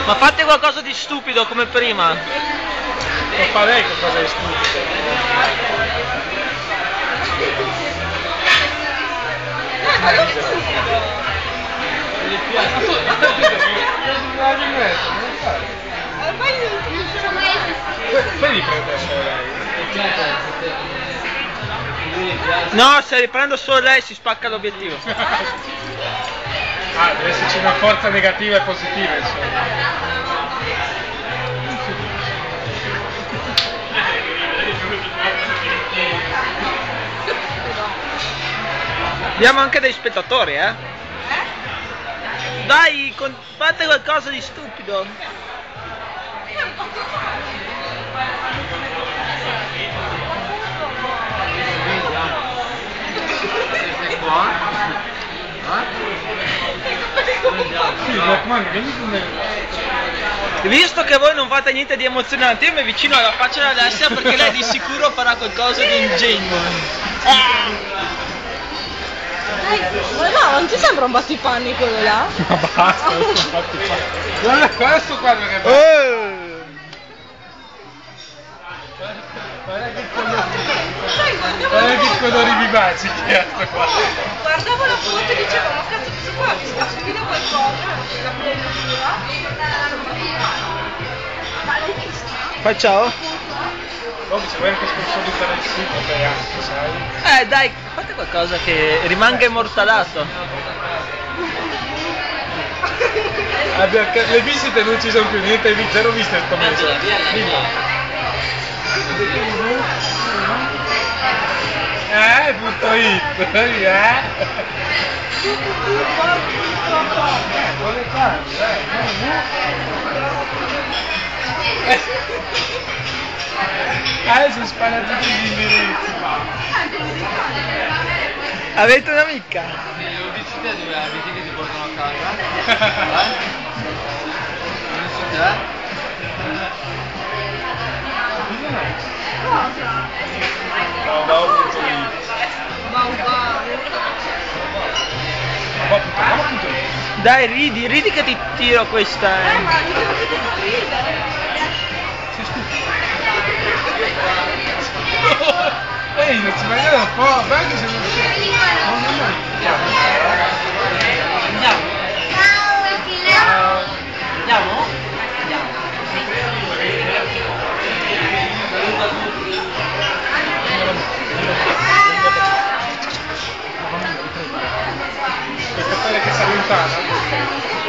Ma fate qualcosa di stupido come prima. Non fa lei qualcosa di stupido. Poi riprende solo lei. No, se riprendo solo lei si spacca l'obiettivo. Ah, deve esserci una forza negativa e positiva, insomma. Abbiamo anche dei spettatori, eh? Dai, fate qualcosa di stupido. Sì, Rockman, vieni con me. Visto che voi non fate niente di emozionante, io mi avvicino alla faccia di Alessia perché lei di sicuro farà qualcosa di ingegno. Ma no, non ti sembra un battipanni quello là? Ma basta, non sono fatti fare. Guarda questo qua che guarda che colori vivaci che ha sto qua. Guardavo la foto e dicevo, ma cazzo, questo qua mi assomiglia a qualcosa, la premura. Ma l'hai vista? Fai ciao. Dopo se vuoi anche sponsorizzare il sito, fai anche, sai? Dai, fate qualcosa che rimanga immortalato. Le visite non ci sono più, niente, zero visite sto mese. Punto it, vuole farlo, sono sparati tutti gli indirizzi. Avete un'amica? Lo dici te dove abiti che ti portano a casa? Lo dici te? Dai, ridi che ti tiro questa. Ma io non vedo ridere. Ehi, non ci vogliono un po', ma anche se non c'è. Andiamo? Questa storia che si allontana.